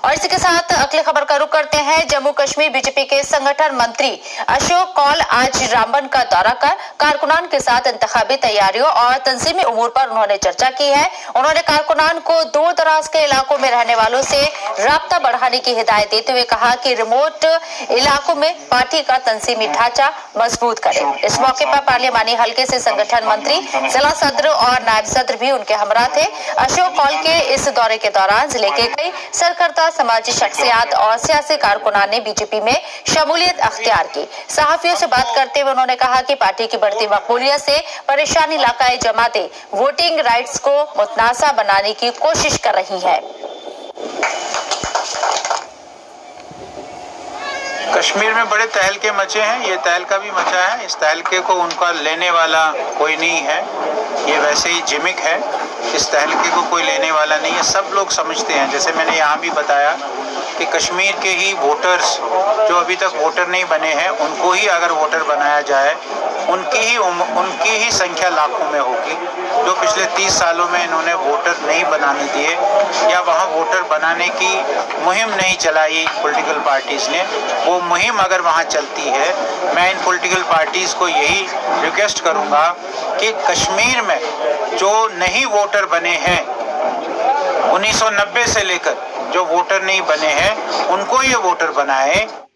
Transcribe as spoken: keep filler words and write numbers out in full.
और इसी के साथ अगली खबर का रुख करते हैं। जम्मू कश्मीर बीजेपी के संगठन मंत्री अशोक कौल आज रामबन का दौरा कर कारकुनान के साथ इंतखाबी तैयारियों और तंजीमी उमूर पर उन्होंने चर्चा की है। उन्होंने कारकुनान को दूर दराज के इलाकों में रहने वालों से राब्ता बढ़ाने की हिदायत देते हुए कहा कि रिमोट इलाकों में पार्टी का तंजीमी ढांचा मजबूत करे। इस मौके पर पार्लियामानी हल्के से संगठन मंत्री, जिला सदर और नायब सदर भी उनके हमरा थे। अशोक कौल के इस दौरे के दौरान जिले के कई सरकर्ता समाजी शख्सियात और सियासी कारकुनान ने बीजेपी में शमूलियत अख्तियार की। सहाफियों से बात करते हुए उन्होंने कहा कि पार्टी की बढ़ती मकबूलियत से परेशान इलाकाई जमातें वोटिंग राइट्स को मुतनासा बनाने की कोशिश कर रही है। कश्मीर में बड़े तहलके मचे हैं। ये तहलका भी मचा है। इस तहलके को उनका लेने वाला कोई नहीं है। ये वैसे ही जिमिक है। इस तहलके को कोई लेने वाला नहीं है। सब लोग समझते हैं, जैसे मैंने यहाँ भी बताया कि कश्मीर के ही वोटर्स जो अभी तक वोटर नहीं बने हैं, उनको ही अगर वोटर बनाया जाए, उनकी ही उनकी ही संख्या लाखों में होगी। जो पिछले तीस सालों में इन्होंने वोटर नहीं बनाने दिए या वहाँ वोटर बनाने की मुहिम नहीं चलाई पॉलिटिकल पार्टीज़ ने, वो मुहिम अगर वहाँ चलती है, मैं इन पॉलिटिकल पार्टीज़ को यही रिक्वेस्ट करूँगा कि कश्मीर में जो नहीं वोटर बने हैं, उन्नीस सौ नब्बे से लेकर जो वोटर नहीं बने हैं, उनको ये वोटर बनाएं।